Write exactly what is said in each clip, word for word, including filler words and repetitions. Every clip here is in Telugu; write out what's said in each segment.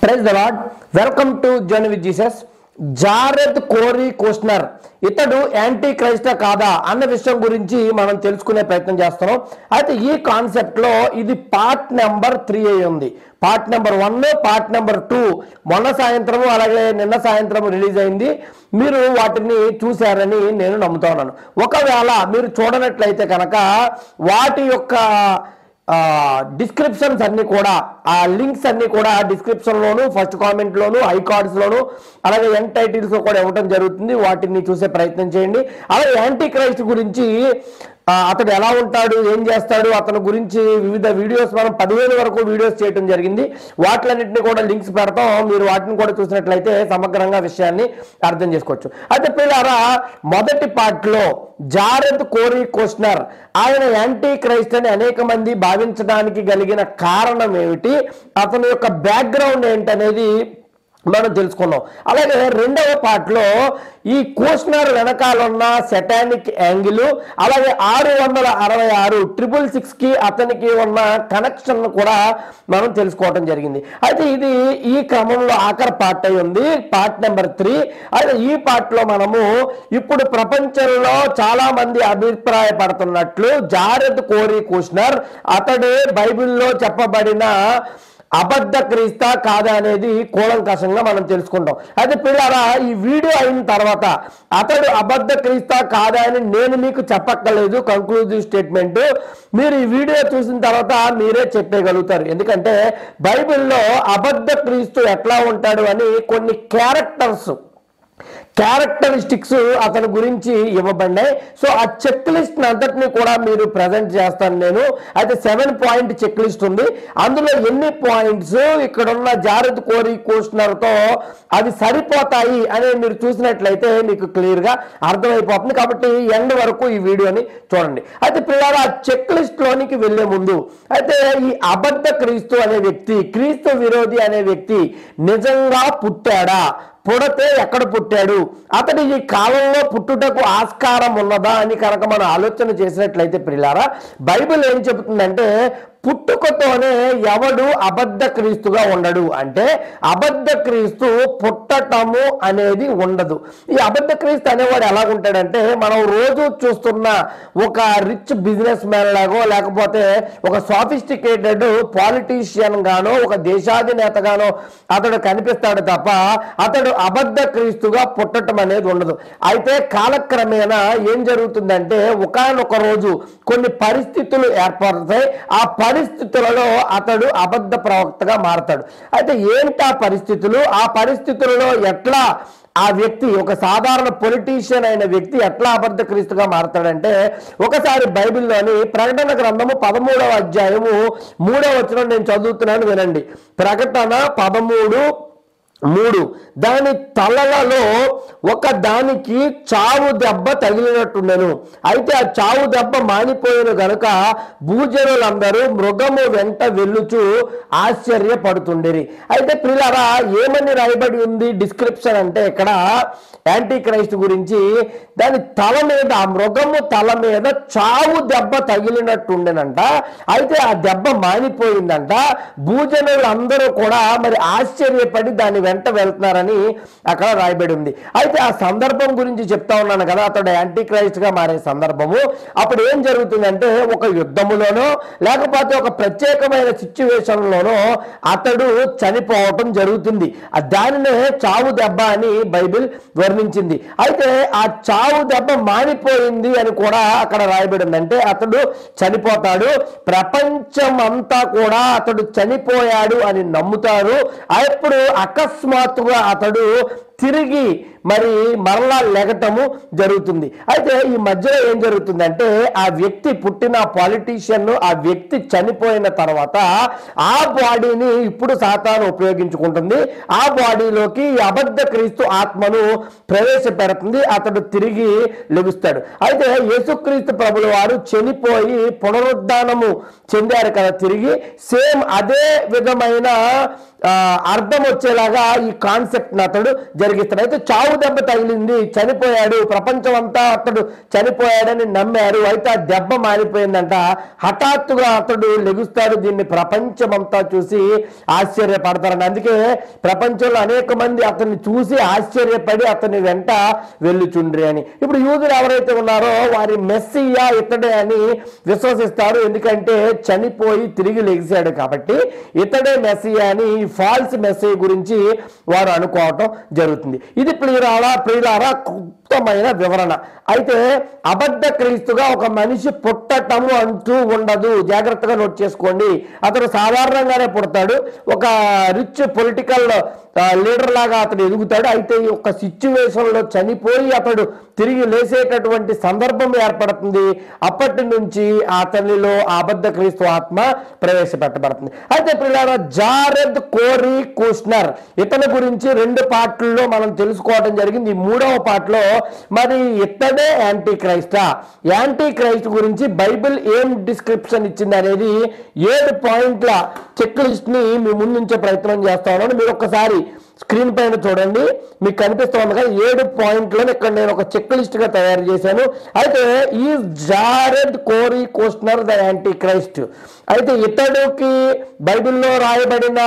Praise the lord. Welcome to journey with Jesus. Jared Corey Kushner anti యాంటీ క్రైస్టా కాదా అన్న విషయం గురించి మనం తెలుసుకునే ప్రయత్నం చేస్తున్నాం. అయితే ఈ కాన్సెప్ట్ లో ఇది పార్ట్ నెంబర్ త్రీ అయి ఉంది. Part number one, part number two మొన్న సాయంత్రం అలాగే నిన్న సాయంత్రం రిలీజ్ అయింది. మీరు వాటిని చూశారని నేను నమ్ముతా ఉన్నాను. ఒకవేళ మీరు చూడనట్లయితే కనుక వాటి యొక్క డిస్క్రిప్షన్స్ అన్ని కూడా, ఆ లింక్స్ అన్ని కూడా డిస్క్రిప్షన్ లోను, ఫస్ట్ కామెంట్ లోను, ఐ కార్డ్స్ లోను, అలాగే ఎండ్ టైటిల్స్ లో కూడా ఇవ్వడం జరుగుతుంది. వాటిని చూసే ప్రయత్నం చేయండి. అలాగే యాంటీ క్రైస్ట్ గురించి అతడు ఎలా ఉంటాడు, ఏం చేస్తాడు, అతని గురించి వివిధ వీడియోస్ మనం పదివేల వరకు వీడియోస్ చేయడం జరిగింది. వాటిలన్నింటినీ కూడా లింక్స్ పెడతాం. మీరు వాటిని కూడా చూసినట్లయితే సమగ్రంగా విషయాన్ని అర్థం చేసుకోవచ్చు. అయితే పిల్లారా, మొదటి పార్ట్ లో జారెద్ కోరీ కుష్నర్ ఆయన యాంటీ క్రైస్ట్ అని అనేక మంది భావించడానికి కలిగిన కారణం ఏమిటి, అతని యొక్క బ్యాక్గ్రౌండ్ ఏంటనేది మనం తెలుసుకున్నాం. అలాగే రెండవ పార్ట్ లో ఈ కుష్నర్ వెనకాలన్న సెటానిక్ యాంగిల్, అలాగే ఆరు వందల అరవై ఆరు ట్రిపుల్ సిక్స్ కి అతనికి ఉన్న కనెక్షన్ కూడా మనం తెలుసుకోవడం జరిగింది. అయితే ఇది ఈ క్రమంలో ఆఖరి పార్ట్ అయి ఉంది, పార్ట్ నెంబర్ త్రీ. అయితే ఈ పార్ట్ లో మనము ఇప్పుడు ప్రపంచంలో చాలా మంది అభిప్రాయపడుతున్నట్లు జారెద్ కోరీ కుష్నర్ అతడే బైబిల్లో చెప్పబడిన అబద్ధ క్రీస్తా కాదా అనేది కూలంకషంగా మనం తెలుసుకుంటాం. అయితే పిల్లరా, ఈ వీడియో అయిన తర్వాత అతడు అబద్ధ క్రీస్తా కాదా అని నేను మీకు చెప్పక్కర్లేదు. కంక్లూజివ్ స్టేట్మెంట్ మీరు ఈ వీడియో చూసిన తర్వాత మీరే చెప్పగలుగుతారు. ఎందుకంటే బైబిల్లో అబద్ధ క్రీస్తు ఎట్లా ఉంటాడు అని కొన్ని క్యారెక్టర్స్ క్యారెక్టరిస్టిక్స్ అతని గురించి ఇవ్వబడినాయి. సో ఆ చెక్ లిస్ట్ అంతటిని కూడా మీరు ప్రజెంట్ చేస్తాను నేను. అయితే సెవెన్ పాయింట్ చెక్ లిస్ట్ ఉంది. అందులో ఎన్ని పాయింట్స్ ఇక్కడ ఉన్న జారెద్ కోరీ కుష్నర్ తో అవి సరిపోతాయి అని మీరు చూసినట్లయితే మీకు క్లియర్ గా అర్థమైపోతుంది. కాబట్టి ఎండ్ వరకు ఈ వీడియోని చూడండి. అయితే పిల్లలు, ఆ చెక్ లిస్ట్ లోనికి వెళ్లే ముందు అయితే ఈ అబద్ధ క్రీస్తు అనే వ్యక్తి, క్రీస్తు విరోధి అనే వ్యక్తి నిజంగా పుట్టాడా, పుడితే ఎక్కడ పుట్టాడు, అతడు ఈ కాలంలో పుట్టుటకు ఆస్కారం ఉన్నదా అని కనుక మనం ఆలోచన చేసినట్లయితే ప్రియులారా, బైబిల్ ఏం చెబుతుందంటే పుట్టుకతోనే ఎవడు అబద్ధ క్రీస్తుగా ఉండడు. అంటే అబద్ధ క్రీస్తు పుట్టటము అనేది ఉండదు. ఈ అబద్ధ క్రీస్తు అనేవాడు ఎలాగుంటాడంటే, మనం రోజు చూస్తున్న ఒక రిచ్ బిజినెస్ మ్యాన్ లాగో, లేకపోతే ఒక సాఫిస్టికేటెడ్ పాలిటీషియన్ గానో, ఒక దేశాధినేతగానో అతడు కనిపిస్తాడు తప్ప అతడు అబద్ధ క్రీస్తుగా పుట్టడం అనేది ఉండదు. అయితే కాలక్రమేణా ఏం జరుగుతుందంటే, ఒకానొక రోజు కొన్ని పరిస్థితులు ఏర్పడతాయి. ఆ పరిస్థితులలో అతడు అబద్ధ ప్రవక్తగా మారతాడు. అయితే ఏంటి ఆ పరిస్థితులు, ఆ పరిస్థితులలో ఎట్లా ఆ వ్యక్తి, ఒక సాధారణ పొలిటీషియన్ అయిన వ్యక్తి ఎట్లా అబద్ధ క్రీస్తుగా మారతాడంటే, ఒకసారి బైబిల్లోని ప్రకటన గ్రంథము పదమూడవ అధ్యాయము మూడవ వచనం నేను చదువుతున్నాను, వినండి. ప్రకటన పదమూడు మూడు దాని తలలలో ఒక దానికి చావు దెబ్బ తగిలినట్టుండెను. అయితే ఆ చావు దెబ్బ మానిపోయిన గనుక భూజనులందరూ మృగము వెంట వెళ్ళుచు ఆశ్చర్యపడుతుండేరి. అయితే ప్రియులారా, ఏమని రాయబడి ఉంది డిస్క్రిప్షన్ అంటే, ఇక్కడ యాంటీ క్రైస్ట్ గురించి దాని తల మీద, ఆ మృగము తల మీద చావు దెబ్బ తగిలినట్టుండెనంట. అయితే ఆ దెబ్బ మానిపోయిందంట. భూజనులందరూ కూడా మరి ఆశ్చర్యపడి దాని వెంట వెళ్తున్నారని అక్కడ రాయబడి ఉంది. అయితే ఆ సందర్భం గురించి చెప్తా ఉన్నాను కదా, అతడు యాంటీ క్రైస్ట్ గా మారే సందర్భము. అప్పుడు ఏం జరుగుతుందంటే, ఒక యుద్ధములోనో లేకపోతే ఒక ప్రత్యేకమైన సిచ్యువేషన్ లోనో అతడు చనిపోవటం జరుగుతుంది. దానినే చావు దెబ్బ అని బైబిల్ వర్ణించింది. అయితే ఆ చావు దెబ్బ మానిపోయింది అని కూడా అక్కడ రాయబడి ఉంది. అంటే అతడు చనిపోతాడు, ప్రపంచం అంతా కూడా అతడు చనిపోయాడు అని నమ్ముతారు. అప్పుడు అకస్మాత్తుగా అతడు తిరిగి మరి మరలా లెగటము జరుగుతుంది. అయితే ఈ మధ్యలో ఏం జరుగుతుందంటే, ఆ వ్యక్తి పుట్టిన పాలిటీషియన్, ఆ వ్యక్తి చనిపోయిన తర్వాత ఆ బాడీని ఇప్పుడు సాతాను ఉపయోగించుకుంటుంది. ఆ బాడీలోకి అబద్ధ క్రీస్తు ఆత్మను ప్రవేశపెడుతుంది. అతడు తిరిగి లెగుస్తాడు. అయితే యేసుక్రీస్తు ప్రభుల వారు చనిపోయి పునరుద్ధానము చెందారు కదా తిరిగి. సేమ్ అదే విధమైన అర్థం వచ్చేలాగా ఈ కాన్సెప్ట్ అతడు జరిగిస్తాడు. అయితే చావు దెబ్బ తగిలింది, చనిపోయాడు, ప్రపంచం అంతా అతడు చనిపోయాడని నమ్మారు. అయితే ఆ దెబ్బ మారిపోయిందంట. హఠాత్తుగా అతడు లెగుస్తాడు. దీన్ని ప్రపంచం అంతా చూసి ఆశ్చర్యపడతారంట. అందుకే ప్రపంచంలో అనేక మంది అతన్ని చూసి ఆశ్చర్యపడి అతని వెంట వెళ్ళుచుండ్రి అని. ఇప్పుడు యూదులు ఎవరైతే ఉన్నారో వారి మెస్సియా ఇతడే అని విశ్వసిస్తారు. ఎందుకంటే చనిపోయి తిరిగి లెగిశాడు కాబట్టి ఇతడే మెస్సియా అని ఫాల్స్ మెస్సియా గురించి వారు అనుకోవటం జరుగుతుంది. ఇది ప్రియులారా ప్రియులారా క్లుప్తమైన వివరణ. అయితే అబద్ధ క్రీస్తుగా ఒక మనిషి పుట్టటము అంటూ ఉండదు. జాగ్రత్తగా నోట్ చేసుకోండి. అతడు సాధారణంగానే పుడతాడు. ఒక రిచ్ పొలిటికల్ లీడర్ లాగా అతడు ఎదుగుతాడు. అయితే ఈ యొక్క సిచ్యువేషన్లో చనిపోయి అతడు తిరిగి లేసేటటువంటి సందర్భం ఏర్పడుతుంది. అప్పటి నుంచి అతనిలో అబద్ధ క్రీస్తు ఆత్మ ప్రవేశపెట్టబడుతుంది. అయితే పిల్లల జారెద్ కోరీ కుష్నర్ ఇతని గురించి రెండు పార్ట్లలో మనం తెలుసుకోవడం జరిగింది. ఈ మూడవ పార్ట్లో మరి ఇతడే యాంటీ క్రైస్టా, యాంటీ క్రైస్ట్ గురించి బైబిల్ ఏం డిస్క్రిప్షన్ ఇచ్చింది అనేది ఏడు పాయింట్ల చెక్ లిస్ట్ ని మీ ముందుంచే ప్రయత్నం చేస్తా ఉన్నాను. మీరు ఒక్కసారి స్క్రీన్ పైన చూడండి, మీకు కనిపిస్తుంది కదా ఏడు పాయింట్లను ఇక్కడ నేను ఒక చెక్ లిస్ట్ గా తయారు చేశాను. అయితే ఈ Jared Corey Kushner the antichrist. అయితే ఇతడుకి బైబిల్లో రాయబడిన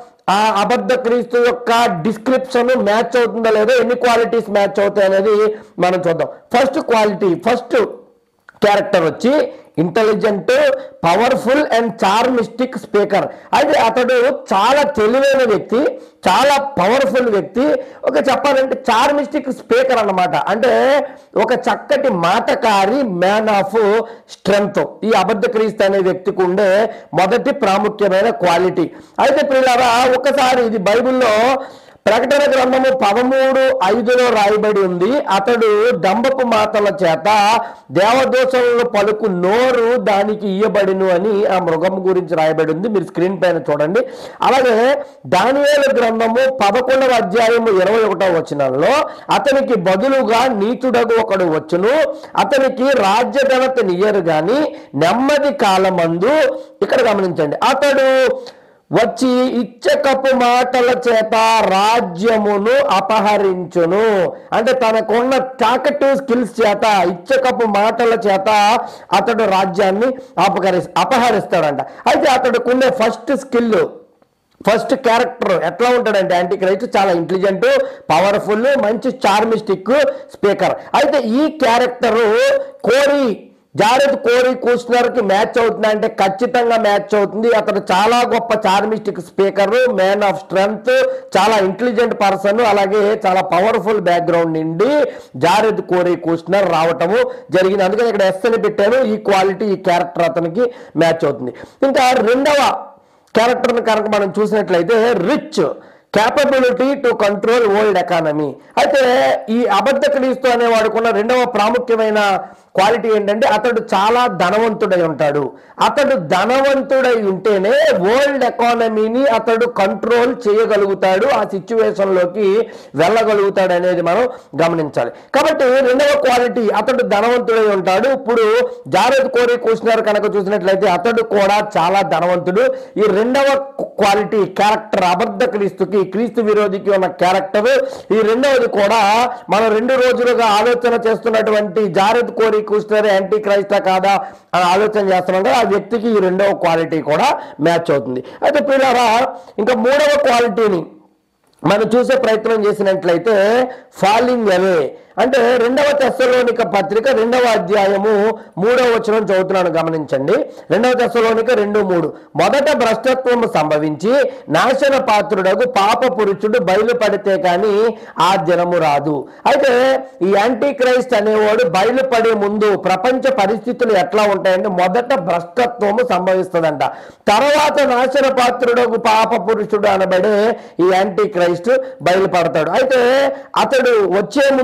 ఆ అబద్ధ క్రీస్తు యొక్క డిస్క్రిప్షన్ మ్యాచ్ అవుతుందా లేదో, ఎన్ని క్వాలిటీస్ మ్యాచ్ అవుతాయి అనేది మనం చూద్దాం. ఫస్ట్ క్వాలిటీ, ఫస్ట్ క్యారెక్టర్ వచ్చి intelligent, powerful and charismatic speaker. అయితే అతడు చాలా తెలివైన వ్యక్తి, చాలా పవర్ఫుల్ వ్యక్తి, ఒక చెప్పాలంటే చార్మిస్టిక్ స్పీకర్ అన్నమాట. అంటే ఒక చక్కటి మాటకారి, మ్యాన్ ఆఫ్ స్ట్రెంగ్త్ ఈ అబద్ధ క్రీస్తు అనే వ్యక్తికి ఉండే మొదటి ప్రాముఖ్యమైన క్వాలిటీ. అయితే పిల్లరా ఒకసారి ఇది బైబిల్లో ప్రకటన గ్రంథము పదమూడు ఐదులో రాయబడి ఉంది. అతడు డంబపు మాటల చేత దేవదోషములను పలుకు నోరు దానికి ఇయ్యబడిను అని ఆ మృగం గురించి రాయబడి ఉంది. మీరు స్క్రీన్ పైన చూడండి. అలాగే దానియేలు గ్రంథము పదకొండవ అధ్యాయము ఇరవై ఒకటవ వచనంలో అతనికి బదులుగా నీచుడగు ఒకడు వచ్చును, అతనికి రాజ్య ఘనతనియ్యరు గాని నెమ్మది కాలమందు, ఇక్కడ గమనించండి, అతడు వచ్చి ఇచ్చకపు మాటల చేత రాజ్యమును అపహరించును. అంటే తనకున్న టాకటివ్ స్కిల్స్ చేత, ఇచ్చకపు మాటల చేత అతడు రాజ్యాన్ని అపహరి అపహరిస్తాడంట. అయితే అతడుకునే ఫస్ట్ స్కిల్, ఫస్ట్ క్యారెక్టర్ ఎట్లా ఉంటాడంటే యాంటీ క్రైస్ట్ చాలా ఇంటెలిజెంట్, పవర్ఫుల్, మంచి చార్మిస్టిక్ స్పీకర్. అయితే ఈ క్యారెక్టరు కోరి జారెద్ కోరీ కుష్నర్ కి మ్యాచ్ అవుతుంది అంటే ఖచ్చితంగా మ్యాచ్ అవుతుంది. అతడు చాలా గొప్ప charismatic speaker, man of strength, చాలా ఇంటెలిజెంట్ పర్సన్, అలాగే చాలా పవర్ఫుల్ బ్యాక్గ్రౌండ్ నుండి జారెద్ కోరీ కుష్నర్ రావటము జరిగింది. అందుకని ఇక్కడ ఎస్ అని పెట్టాను. ఈ క్వాలిటీ, ఈ క్యారెక్టర్ అతనికి మ్యాచ్ అవుతుంది. ఇంకా రెండవ క్యారెక్టర్ని కనుక మనం చూసినట్లయితే rich, capability to control world economy. అయితే ఈ అబద్ధ క్రీస్తు అనేవాడుకున్న రెండవ ప్రాముఖ్యమైన క్వాలిటీ ఏంటంటే అతడు చాలా ధనవంతుడై ఉంటాడు. అతడు ధనవంతుడై ఉంటేనే వరల్డ్ ఎకానమీని అతడు కంట్రోల్ చేయగలుగుతాడు, ఆ సిచ్యువేషన్లోకి వెళ్ళగలుగుతాడు అనేది మనం గమనించాలి. కాబట్టి రెండవ క్వాలిటీ అతడు ధనవంతుడై ఉంటాడు. ఇప్పుడు జారెద్ కోరీ కుష్నర్ కనుక చూసినట్లయితే అతడు కూడా చాలా ధనవంతుడు. ఈ రెండవ క్వాలిటీ క్యారెక్టర్ అబద్ధ క్రీస్తుకి, క్రీస్తు విరోధికి ఉన్న క్యారెక్టర్. ఈ రెండవది కూడా మనం రెండు రోజులుగా ఆలోచన చేస్తున్నటువంటి జారెద్ కోరీ కుష్నర్ యాంటీ క్రైస్టా కాదా అని ఆలోచన చేస్తున్నాం కదా, ఆ వ్యక్తికి ఈ రెండవ క్వాలిటీ కూడా మ్యాచ్ అవుతుంది. అయితే పిల్లరా ఇంకా మూడవ క్వాలిటీని మనం చూసే ప్రయత్నం చేసినట్లయితే ఫాలింగ్ అవే. అంటే రెండవ తెస్సలోనిక పత్రిక రెండవ అధ్యాయము మూడవ వచనం చదువుతున్నాను, గమనించండి. రెండవ తెస్సలోనిక రెండు మూడు మొదట భ్రష్టత్వము సంభవించి నాశన పాత్రుడకు పాప పురుషుడు బయలుపడితే కానీ ఆ దినము రాదు. అయితే ఈ యాంటీ క్రైస్ట్ అనేవాడు బయలుపడే ముందు ప్రపంచ పరిస్థితులు ఎట్లా ఉంటాయంటే మొదట భ్రష్టత్వము సంభవిస్తుందంట, తర్వాత నాశన పాత్రుడకు పాప పురుషుడు అనబడే ఈ యాంటీ క్రైస్ట్ బయలుపడతాడు. అయితే అతడు వచ్చే ముందు జరిగే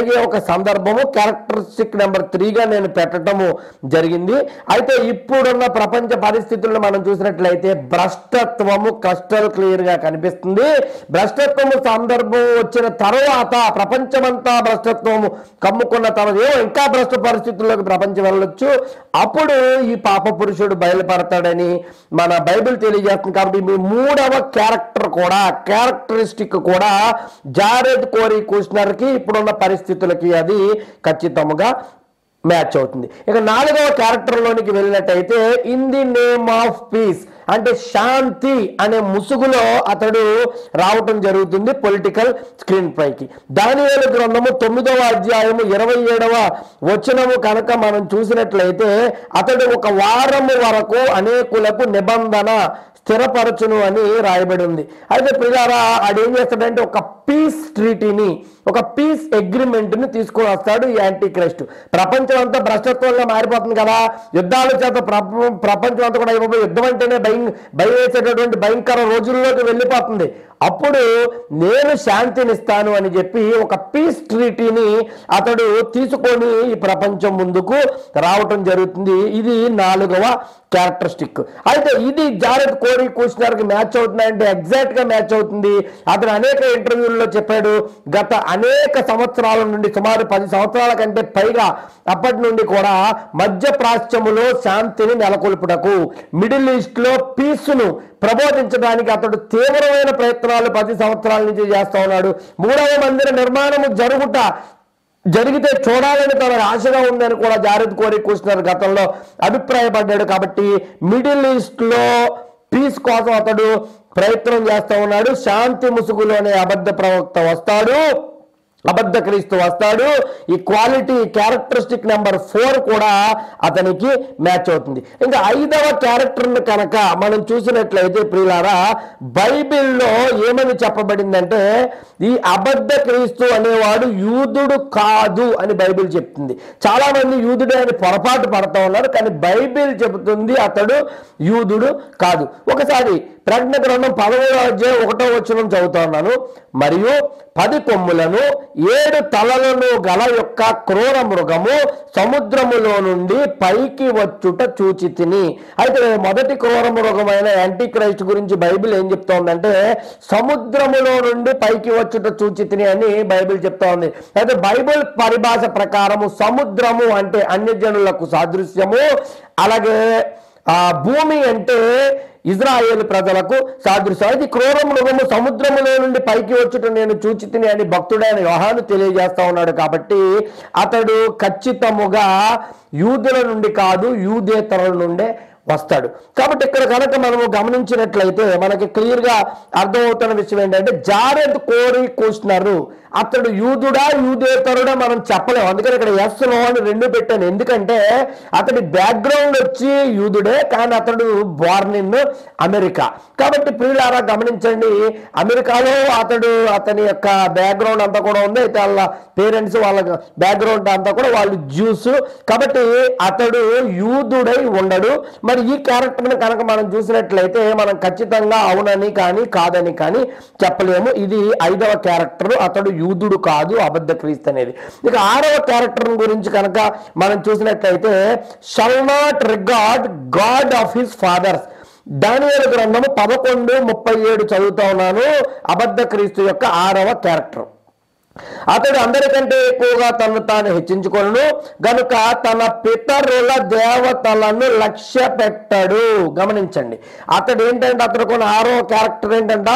జరిగే ఒక సందర్భము క్యారెక్టరిస్టిక్ నెంబర్ త్రీగా నేను పెట్టడము జరిగింది. అయితే ఇప్పుడున్న ప్రపంచ పరిస్థితులను మనం చూసినట్లయితే భ్రష్టత్వము క్లస్టర్ క్లియర్ గా కనిపిస్తుంది. భ్రష్టత్వము సందర్భం వచ్చిన తర్వాత ప్రపంచమంతా భ్రష్టత్వము కమ్ముకున్న తర్వాత ఇంకా భ్రష్ట పరిస్థితుల్లోకి ప్రపంచం వెళ్ళొచ్చు. అప్పుడు ఈ పాప పురుషుడు బయలుపడతాడని మన బైబిల్ తెలియజేస్తుంది. కాబట్టి మీ మూడవ క్యారెక్టర్ కూడా క్యారెక్టరిస్టిక్ కూడా జారెడ్ కోరీ కుష్నర్ కి ఇప్పుడున్న పరిస్థితులకి అది ఖచ్చితంగా మ్యాచ్ అవుతుంది. ఇక నాలుగవ క్యారెక్టర్ లోనికి వెళ్ళినట్టయితే in the name of peace అంటే శాంతి అనే ముసుగులో అతడు రావటం జరుగుతుంది పొలిటికల్ స్క్రీన్ పైకి. దానియేలు గ్రంథము తొమ్మిదవ అధ్యాయము ఇరవై ఏడవ వచనము కనుక మనం చూసినట్లయితే అతడు ఒక వారము వరకు అనేకులకు నిబంధన స్థిరపరచును అని రాయబడి ఉంది. అయితే ప్రియులారా ఆడేం చేస్తాడంటే ఒక పీస్ ట్రీటీని ఒక పీస్ అగ్రిమెంట్ ని తీసుకొని వస్తాడు ఈ యాంటీ క్రైస్ట్. ప్రపంచం అంతా భ్రష్టత్వంగా మారిపోతుంది కదా, యుద్ధాల చేత ప్రపంచం అంతా కూడా అయిపోయి యుద్ధం అంటేనే భయం భయం వేసేటటువంటి భయంకర రోజుల్లోకి వెళ్ళిపోతుంది. అప్పుడు నేను శాంతినిస్తాను అని చెప్పి ఒక పీస్ ట్రీటీని అతడు తీసుకొని ఈ ప్రపంచం ముందుకు రావటం జరుగుతుంది. ఇది నాలుగవ క్యారెక్టరిస్టిక్. అయితే ఇది జారెడ్ కోరీ కుష్నర్ కి మ్యాచ్ అవుతుందంటే ఎగ్జాక్ట్ గా మ్యాచ్ అవుతుంది. అతను అనేక ఇంటర్వ్యూల్లో చెప్పాడు. గత అనేక సంవత్సరాల నుండి సుమారు పది సంవత్సరాల కంటే పైగా అప్పటి నుండి కూడా మధ్య ప్రాచ్యములో శాంతిని నెలకొల్పుటకు మిడిల్ ఈస్ట్ లో పీస్ను ప్రబోధించడానికి అతడు తీవ్రమైన ప్రయత్నాలు పది సంవత్సరాల నుంచి చేస్తా ఉన్నాడు. మూడవ మందిర నిర్మాణము జరుగుట జరిగితే చూడాలని తన ఆశగా ఉందని కూడా జారెడ్ కోరీ కుష్నర్ గతంలో అభిప్రాయపడ్డాడు. కాబట్టి మిడిల్ ఈస్ట్ లో పీస్ కోసం అతడు ప్రయత్నం చేస్తా ఉన్నాడు. శాంతి ముసుగులోనే అబద్ధ ప్రవక్త వస్తాడు, అబద్ధ క్రీస్తు వస్తాడు. ఈ క్వాలిటీ క్యారెక్టరిస్టిక్ నెంబర్ ఫోర్ కూడా అతనికి మ్యాచ్ అవుతుంది. ఇంకా ఐదవ క్యారెక్టర్ని కనుక మనం చూసినట్లయితే ప్రియులారా బైబిల్లో ఏమని చెప్పబడిందంటే ఈ అబద్ధ క్రీస్తు అనేవాడు యూదుడు కాదు అని బైబిల్ చెప్తుంది. చాలా మంది యూదుడే అని పొరపాటు పడతా ఉన్నారు, కానీ బైబిల్ చెబుతుంది అతడు యూదుడు కాదు. ఒకసారి ప్రకటన గ్రంథం పదమూడవ అధ్యాయం ఒకటో వచనం చదువుతా ఉన్నాను. మరియు పది కొమ్ములను ఏడు తలలను గల యొక్క క్రూర మృగము సముద్రములో నుండి పైకి వచ్చుట చూచి తిని. అయితే మొదటి క్రూర మృగమైన యాంటీ క్రైస్ట్ గురించి బైబిల్ ఏం చెప్తా ఉందంటే సముద్రములో నుండి పైకి వచ్చుట చూచి తిని అని బైబిల్ చెప్తా ఉంది. అయితే బైబిల్ పరిభాష ప్రకారము సముద్రము అంటే అన్యజనులకు సాదృశ్యము, అలాగే ఆ భూమి అంటే ఇజ్రాయేల్ ప్రజలకు సాదృశ్యం. అయితే క్రూర మృగము సముద్రములో నుండి పైకి వచ్చుట నేను చూచి తిని అని భక్తుడైన యోహాను తెలియజేస్తా ఉన్నాడు. కాబట్టి అతడు ఖచ్చితముగా యూదుల నుండి కాదు యూదేతరుల నుండే వస్తాడు. కాబట్టి ఇక్కడ కనుక మనము గమనించినట్లయితే మనకి క్లియర్ గా అర్థమవుతున్న విషయం ఏంటంటే జారెడ్ కోరీ కుష్నర్ అతడు యూదుడా యూదేతరుడా మనం చెప్పలేము. అందుకని ఇక్కడ ఎస్ నో అని రెండు పెట్టాను. ఎందుకంటే అతడి బ్యాక్గ్రౌండ్ వచ్చి యూదుడే, కానీ అతడు బోర్న్ ఇన్ అమెరికా. కాబట్టి ప్రియులారా గమనించండి, అమెరికాలో అతడు అతని యొక్క బ్యాక్గ్రౌండ్ అంతా కూడా ఉంది. అయితే వాళ్ళ పేరెంట్స్ వాళ్ళ బ్యాక్గ్రౌండ్ అంతా కూడా వాళ్ళు జ్యూస్. కాబట్టి అతడు యూదుడై ఉండడు. మరి ఈ క్యారెక్టర్ని కనుక మనం చూసినట్లయితే మనం ఖచ్చితంగా అవునని కానీ కాదని కానీ చెప్పలేము. ఇది ఐదవ క్యారెక్టర్, అతడు యూదుడు కాదు అబద్ధ క్రీస్తు అనేది. ఇక ఆరవ క్యారెక్టర్ గురించి కనుక మనం చూసినట్లయితే shall not regard god of his fathers. దానియేలు గ్రంథము పదకొండు ముప్పై ఏడు చదువుతా ఉన్నాను. అబద్ధ క్రీస్తు యొక్క ఆరవ క్యారెక్టర్. అతడు అందరికంటే ఎక్కువగా తను తాను హెచ్చించుకొను గనుక తన పితరుల దేవతలను లక్ష్య పెట్టాడు. గమనించండి, అతడు ఏంటంటే అతడు కొన్ని ఆరో క్యారెక్టర్ ఏంటంట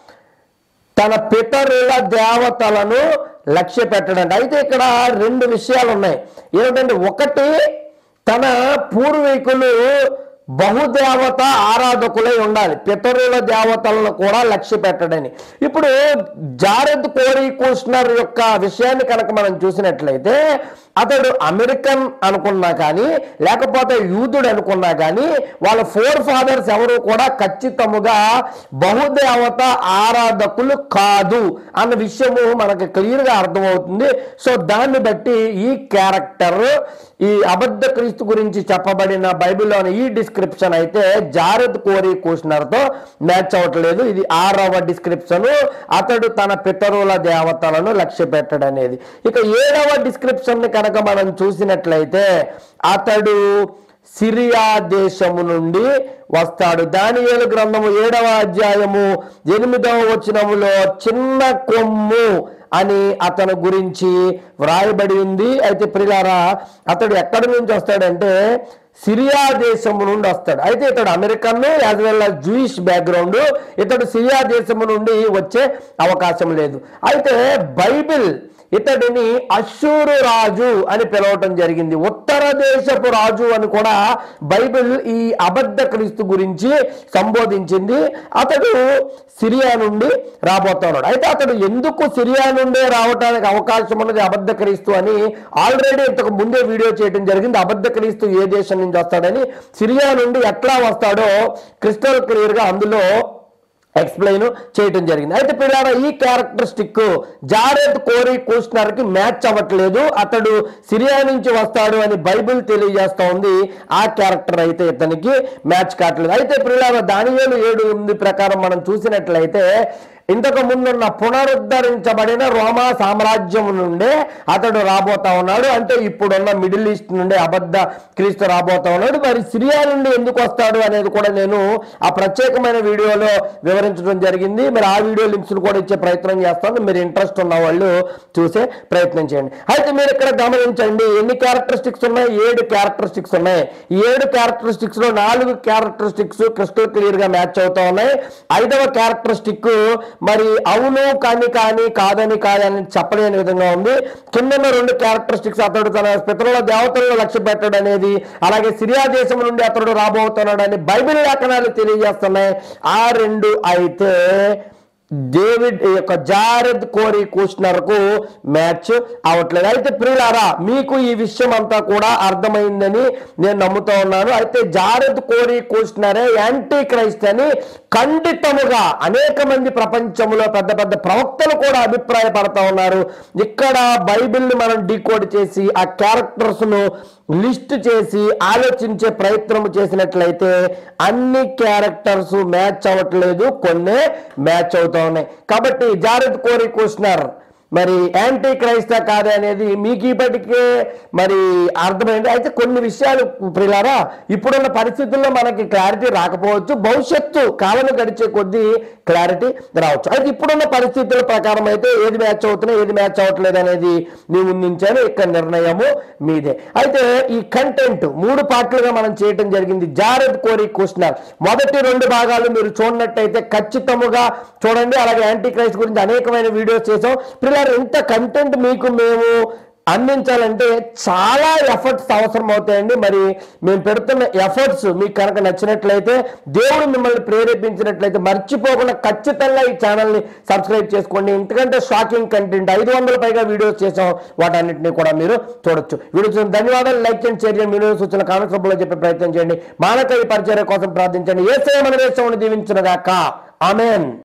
తన పితరుల దేవతలను లక్ష్య పెట్టడండి. అయితే ఇక్కడ రెండు విషయాలు ఉన్నాయి. ఏమిటంటే ఒకటి తన పూర్వీకులు బహుదేవత ఆరాధకులై ఉండాలి, పితరుల దేవతలను కూడా లక్ష్య పెట్టడని. ఇప్పుడు జారెడ్ కోరీ కుష్నర్ యొక్క విషయాన్ని కనుక మనం చూసినట్లయితే అతడు అమెరికన్ అనుకున్నా కానీ లేకపోతే యూదుడు అనుకున్నా కానీ వాళ్ళ ఫోర్ ఫాదర్స్ ఎవరు కూడా ఖచ్చితముగా బహుదేవత ఆరాధకులు కాదు అన్న విషయము మనకు క్లియర్గా అర్థమవుతుంది. సో దాన్ని బట్టి ఈ క్యారెక్టర్ ఈ అబద్ధ క్రీస్తు గురించి చెప్పబడిన బైబిల్లోని ఈ డిస్కషన్ డిస్క్రిప్షన్ అయితే జారెద్ కోరీ కుష్నర్ తో మ్యాచ్ అవ్వట్లేదు. ఇది ఆరవ డిస్క్రిప్షన్, అతడు తన పితరుల దేవతలను లక్ష్య పెట్టడనేది. ఇక ఏడవ డిస్క్రిప్షన్ ని కనుక మనం చూసినట్లయితే అతడు సిరియా దేశము నుండి వస్తాడు. దానియేలు గ్రంథము ఏడవ అధ్యాయము ఎనిమిదవ వచనములో చిన్న కొమ్ము అని అతను గురించి వ్రాయబడి ఉంది. అయితే ప్రియులారా, అతడు ఎక్కడి నుంచి వస్తాడంటే సిరియా దేశము నుండి వస్తాడు. అయితే ఇతడు American as well as Jewish background. ఇతడు సిరియా దేశము నుండి వచ్చే అవకాశం లేదు. అయితే బైబిల్ ఇతడిని అష్షూరు రాజు అని పిలవటం జరిగింది. ఉత్తర దేశపు రాజు అని కూడా బైబిల్ ఈ అబద్ధ క్రీస్తు గురించి సంబోధించింది. అతడు సిరియా నుండి రాబోతున్నాడు. అయితే అతడు ఎందుకు సిరియా నుండే రావడానికి అవకాశం ఉన్నది అబద్ధ క్రీస్తు అని ఆల్రెడీ ఇంతకు ముందే వీడియో చేయడం జరిగింది. అబద్ధ క్రీస్తు ఏ దేశం నుంచి వస్తాడని, సిరియా నుండి ఎట్లా వస్తాడో క్రిస్టల్ క్లియర్ గా అందులో ఎక్స్ప్లెయిన్ చేయటం జరిగింది. అయితే పిల్లల ఈ క్యారెక్టరిస్టిక్ జారెద్ కోరీ కుష్నర్ కి మ్యాచ్ అవ్వట్లేదు. అతడు సిరియా నుంచి వస్తాడు అని బైబిల్ తెలియజేస్తా ఉంది. ఆ క్యారెక్టర్ అయితే ఇతనికి మ్యాచ్ కావట్లేదు. అయితే పిల్లల దానియేలు ఏడు ఎనిమిది ప్రకారం మనం చూసినట్లయితే ఇంతకు ముందున్న పునరుద్ధరించబడిన రోమా సామ్రాజ్యం నుండే అతడు రాబోతా ఉన్నాడు. అంటే ఇప్పుడున్న మిడిల్ ఈస్ట్ నుండి అబద్ధ క్రీస్తు రాబోతా ఉన్నాడు. మరి సిరియా నుండి ఎందుకు వస్తాడు అనేది కూడా నేను ఆ ప్రత్యేకమైన వీడియోలో వివరించడం జరిగింది. మరి ఆ వీడియో లింక్స్ కూడా ఇచ్చే ప్రయత్నం చేస్తాను. మీరు ఇంట్రెస్ట్ ఉన్న వాళ్ళు చూసే ప్రయత్నం చేయండి. అయితే మీరు ఇక్కడ గమనించండి, ఎన్ని క్యారెక్టరిస్టిక్స్ ఉన్నాయి? ఏడు క్యారెక్టరిస్టిక్స్ ఉన్నాయి. ఈ ఏడు క్యారెక్టరిస్టిక్స్ లో నాలుగు క్యారెక్టరిస్టిక్స్ క్రిస్టల్ క్లియర్ గా మ్యాచ్ అవుతా ఉన్నాయి. ఐదవ క్యారెక్టరిస్టిక్ మరి అవును కానీ కానీ కాదని కాదని చెప్పలేని విధంగా ఉంది. కింద రెండు క్యారెక్టరిస్టిక్స్ అతడు తన పితరుల దేవతలను లక్ష్య పెట్టడం అనేది, అలాగే సిరియా దేశం నుండి అతడు రాబోతున్నాడు అని బైబిల్ లేఖనాలు తెలియజేస్తున్నాయి. ఆ రెండు అయితే డేవిడ్ యొక్క జారెద్ కోరీ కుష్నర్ కు మ్యాచ్ అవట్లేదు. అయితే ప్రియులారా, మీకు ఈ విషయం అంతా కూడా అర్థమైందని నేను నమ్ముతా ఉన్నాను. అయితే జారెద్ కోరీ కుష్నరే యాంటీ క్రైస్ట్ అని ఖండితముగా అనేక మంది ప్రపంచంలో పెద్ద పెద్ద ప్రవక్తలు కూడా అభిప్రాయపడతా ఉన్నారు. ఇక్కడ బైబిల్ని మనం డీకోడ్ చేసి ఆ క్యారెక్టర్స్ ను లిస్ట్ చేసి ఆలోచించే ప్రయత్నం చేసినట్లయితే అన్ని క్యారెక్టర్స్ మ్యాచ్ అవ్వట్లేదు, కొన్ని మ్యాచ్ అవుతా ఉన్నాయి. కాబట్టి జారెద్ కోరీ కుష్నర్ మరి యాంటీ క్రైస్తా కాదే అనేది మీకు ఇప్పటికే మరి అర్థమైంది. అయితే కొన్ని విషయాలు ప్రియులారా ఇప్పుడున్న పరిస్థితుల్లో మనకి క్లారిటీ రాకపోవచ్చు, భవిష్యత్తు కాలం గడిచే కొద్దీ క్లారిటీ రావచ్చు. అయితే ఇప్పుడున్న పరిస్థితుల ప్రకారం అయితే ఏది మ్యాచ్ అవుతున్నాయి ఏది మ్యాచ్ అవ్వట్లేదు అనేది మీ ముందుంచాను. ఇక్కడ నిర్ణయము మీదే. అయితే ఈ కంటెంట్ మూడు పార్ట్లుగా మనం చేయటం జరిగింది. జారెద్ కోరీ కుష్నర్ మొదటి రెండు భాగాలు మీరు చూడనట్టయితే ఖచ్చితంగా చూడండి. అలాగే యాంటీ క్రైస్ట్ గురించి అనేకమైన వీడియోస్ చేసాం. ఇంత కంటెంట్ మీకు మేము అందించాలంటే చాలా ఎఫర్ట్స్ అవసరం అవుతాయండి. మరి మేము పెడుతున్న ఎఫర్ట్స్ మీకు కనుక నచ్చినట్లయితే, దేవుడు మిమ్మల్ని ప్రేరేపించినట్లయితే మర్చిపోకుండా ఖచ్చితంగా ఈ ఛానల్ని సబ్స్క్రైబ్ చేసుకోండి. ఎందుకంటే షాకింగ్ కంటెంట్ ఐదు వందల పైగా వీడియోస్ చేసాం, వాటన్నిటిని కూడా మీరు చూడొచ్చు. వీడియో చూసిన ధన్యవాదాలు. లైక్ చేయండి, షేర్ చేయండి, వీడియో సూచన కామెంట్స్ రూపంలో చెప్పే ప్రయత్నం చేయండి. మానక ఈ పరిచర్య కోసం ప్రార్థించండి. యేసయ్య మన దేశమును దీవించును గాక. ఆమేన్.